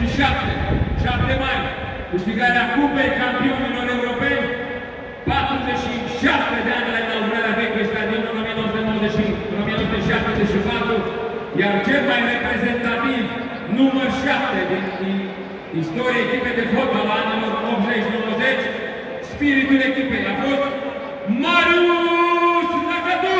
7 mai, câștigarea Cupei Campionilor Europeni, 47 de ani la inaugurarea vechiului stadion în 1974, iar cel mai reprezentativ număr 7 din istoria echipei de fotbal a anilor 80-90, spiritul echipei a fost Marius Lăcătu!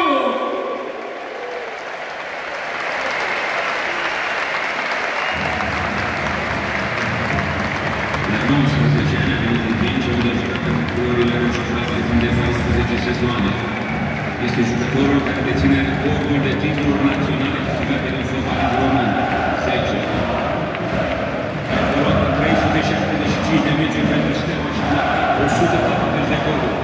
La 19 ani a venit în Pince, unde a jucat în culorile roșii timp de 14 sezoane. Este jucătorul care deține recordul de titluri naționale câștigate din fotbalul român, 10. A evoluat în 375 de meciuri pentru Steaua și a marcat 140 de goluri.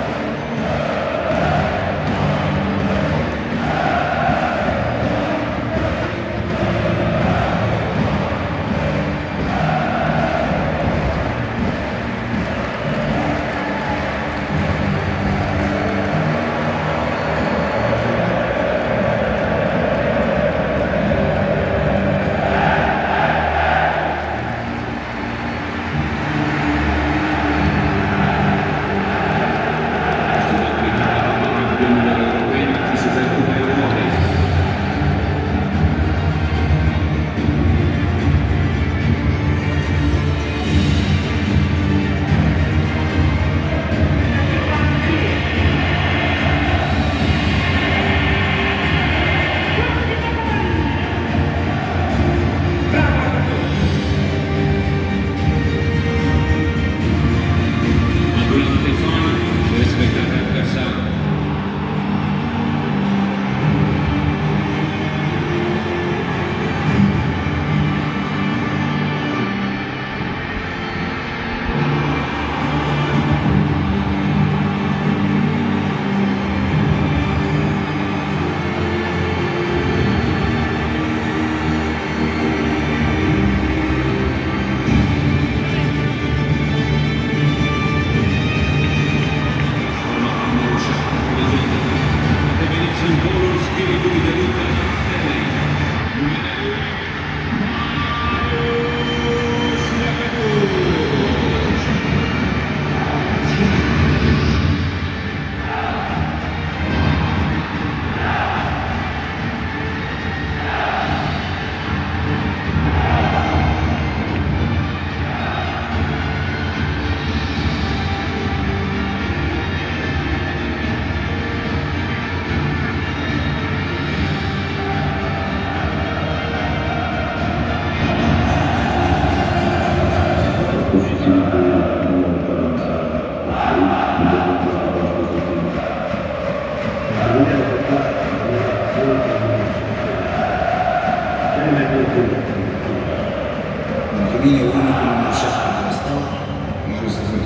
Pentru mine, unicul numărul 7 de la Steaua, Marius Lăcătu.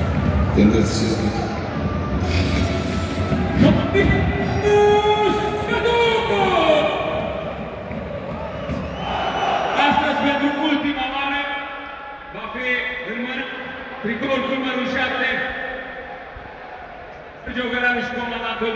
Te îndrățesc. Astăzi, pentru ultima oară, va fi în tricoul cu numărul 7, Sergiu Găleanu și comandantul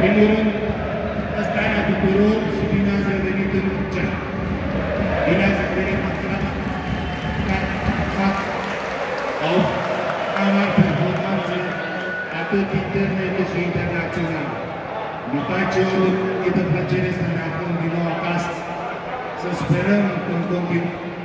primul rând, starea tuturor și bine ați revenit în cea. Bine ați revenit au mari performanțe atât interne cât și internaționale. Ne face o deosebită plăcere să ne aflăm din nou acasă, să sperăm în continuare